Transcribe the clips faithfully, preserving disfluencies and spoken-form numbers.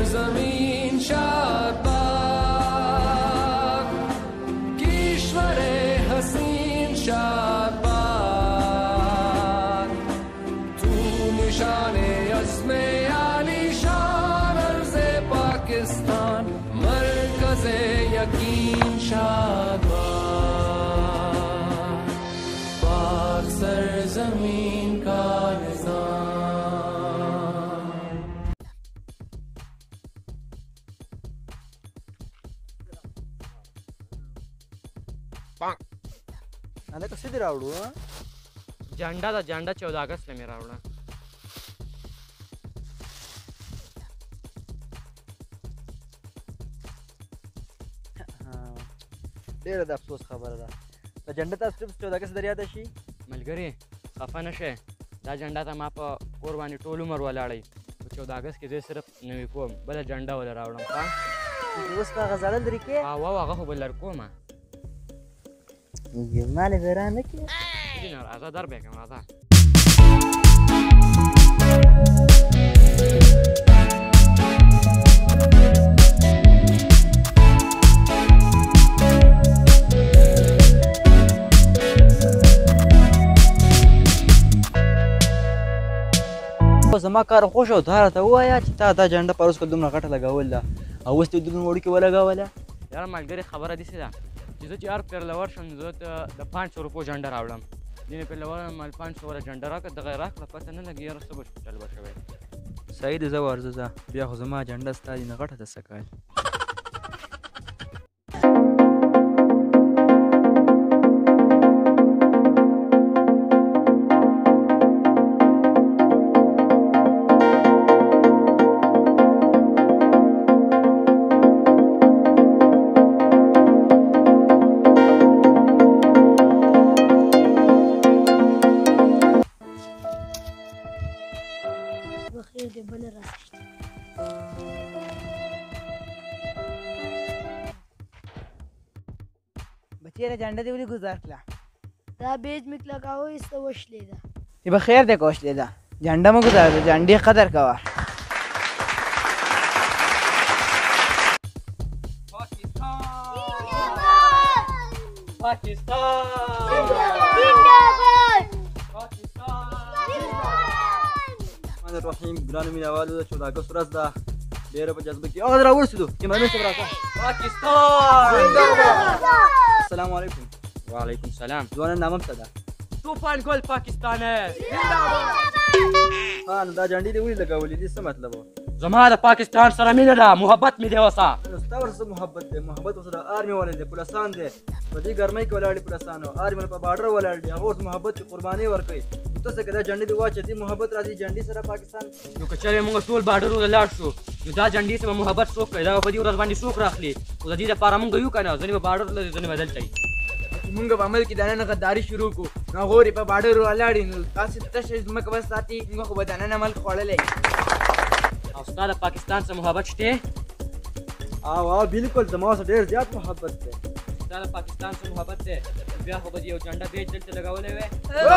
सरजमीन शाबाद, कीश्वरे हसीन शाबाद, तू निशाने अज़्मे आली शान अर्ज़े पाकिस्तान, मरकज़े यकीन शाबाद, पाक सरजमीन का निज़ाम। अरे कसे दे रावड़ू झंडा था झंडा चौदह अगस्त में मेरा उड़ा ډېر د افسوس خبره ده د جنډه تاسو صرف چودہ اگست در یاد شي ملګری خفه نشه دا جنډا ته ما په کور باندې ټول عمر ولاړی په چودہ اگست کې زه صرف نوې کوم بل جنډا ول راوړم ها اوس هغه ځړل لري کې ها وا هغه خو بل لر کومه مال ورانه کې دې نه راځه در به کوم راځه زما کار خوښ او تا راته ووایه چې تا دا جنډه پروس کله دومره غټه لګول ده او اوس دې دومره وړوکې ولګوله یاره ملګري خبره داسې ده چې زه چې هر پیرلور شم زه د پانچ سو روپو جنډه راوړم ځینې پیرلور مال پانچ سو والا جنډه راکړه دغه یې راکړه پته نه لګي یاره څه به چل به شوی صحیح دی زه ورځه ځه بیا خو زما جنډه ستا دي نه غټه ده څه کال بچیره جنډه دې ولې ګزار کړه دا بیج مې لګاوه ایسته وشلېده ای به خیر دی که وشلېده جنډه مه ګزار د جنډې قدر کوه الرحمن الرحیم ګرانو مینهوالو د چودہ اګست ورځ ده ډېره په جذبه کې هغه راورسېدو ایماني صاحب راکړه پاکستان السلام علیکم وعلیکم السلام ځوانه نامه څه ده طوفان ګل پاکستان ها نو دا جنډې دې ولې لګولې دې څه مطلب و زما د پاکستان سره مینه ده محبت مې دی وسه نو ستا ورسره محبت دی محبت ورسره د آرمي والا دی پولیسان دی په دې ګرمۍ کې ولاړ دي پولیسان او آرمي په باډر ولاړ دي هغه ورته محبت کې قرباني ورکوي ته څه که دا جنډې دې واچې دې محبت راځي جنډې سره پاکستان نو که چېرې موږ ټول باډر ولاړ شو نو دا جنډې سره محبت څوک کوي دا په دې ورځ باندې څوک راخلي خو د دې دپاره موږ یو که نه ځینې به باډر لري ځینې به دلته وي مونږ په عمل کې دننه غداري شروع کړو نو غورې په باډر ولاړې نو تاسې تشه ځمکه به ساتي موږ خو به دننه ملک خوړلی او ستا د پاکستان سره محبت شته او او بالکل زما سره ډېر زیات محبت دی ستا د پاکستان سره محبت دی بیا خو به دې یو جنډه بیج دلته لګولی وی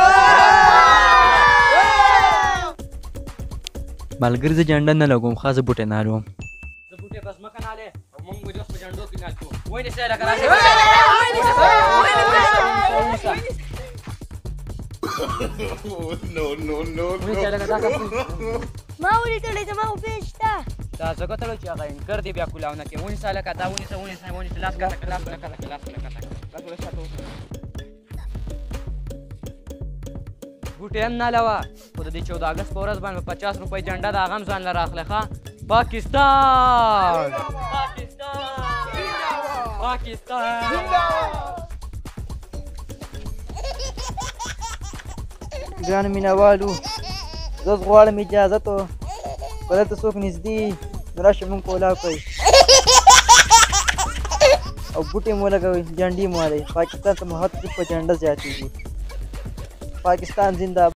ملګري زه جنډه نه لګوم ښه زه بوټی نالوم زه بوټی په ځمکه نالې او موږ به دې اوس په جنډو کې ناستو ونیسئ لکه راشئ No, no, no, ونیسئ لکه دا کار ما ولیدلی زما خو بیج شته دا ځکه تړو چې هغه انکر دی بیا کولاو نه کوي ونیسه لکه دا ونیسه ونیسه ونیسه لاس کته کړه لاس کته کړه لاس کته کړه لاس ولې شاته وځه بوټي هم نه علاوه خو د دې چودہ اګست په ورځ باندې پچاس روپۍ جنډه د هغه هم ځان له راخلی ښه پاکستان پاکستان ګرانو مینهوالو زه اوس غواړم اجازت و که دلته څوک نږدې نو راشئ مونږ کولاو کوئ او بوټي مو ولګوئ جنډې مو والئ پاکستان ته محبت صرف په جنډه زیاتېږي پاکستان زنده